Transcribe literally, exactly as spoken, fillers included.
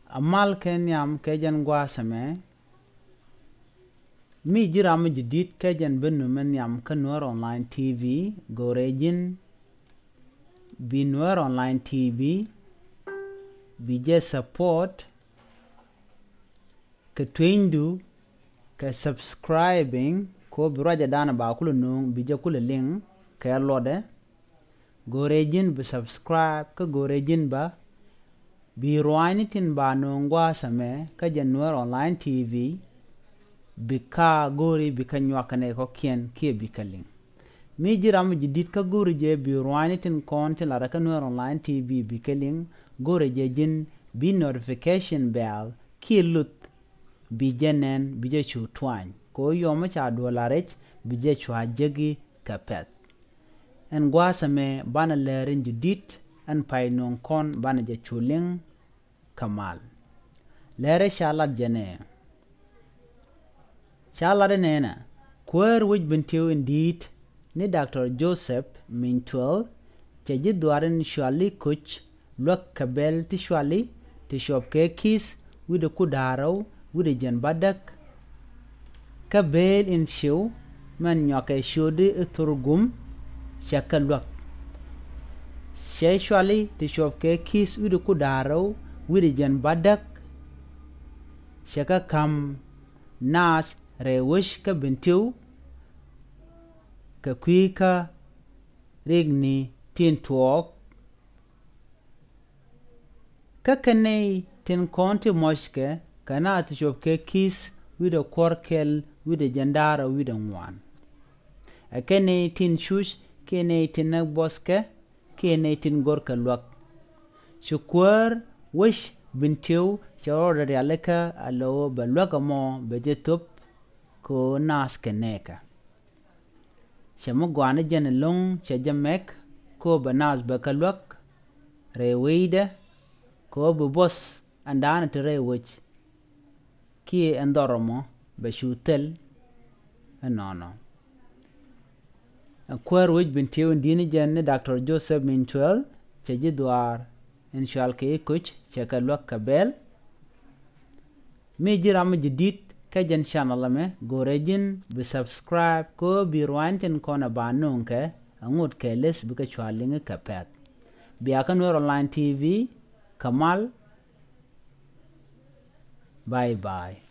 amal ken yam kejan gwasame mi jiram jidit kejan benu men yam kanwar online T V gorejin binwar online T V bije support ke twindu ke subscribing ko biraja dana ba kulu nung bije kulu link ke lode gorejin be subscribe ke gorejin ba bi roanitin ba nungwa same ka janwar online T V bika gori bika nywakane ko kien kie bika link mi jiram jidit ka gori je bi roanitin konti la kanwar online T V bika link gori je jin bi notification bell ki lut bi jenen bi je chu twany ko yoma cha dolarech bi je chwa jegi kapet en gwasame bana lerin jidit en pay non kon bana je chuling kamal lere shalat jene shalat nena Kuäär wij Bentiu indeed ni Doctor Jothɛp Manytuel che jidwarin shwali kuch lok kabel ti shwali ti shop ke kis wide kudaro wide jen badak kabel in shiw man nyoke shodi turgum shakalwak shay shwali ti shop ke kis wide kudaro wide jen badak shaka kam nas rewish ka Bentiu ka kwika rigni tin tuok ka kane tin konti moshke kana ti shop ke kis wide korkel wide jandara wide ngwan akene tin shush kene tin boske kene tin gorka lwak shukwar wish Bentiu chawra realeka alo balwaka mo bejetup ko nas keneka shamu gwana jen long chajamek ko banas bakalwak reweida ko bubos andana terewich ki endoromo beshutel anono Kuäär wij Bentiu dini jen Doctor Jothɛp Manytuel chajidwar inshal ke kuch chakalwak kabel mi jiram jidit kajan channel me gorejin be subscribe ko bi rwanten kona banung ke angut ke les bika chwalinge kapet biakan wer online T V kamal bye bye.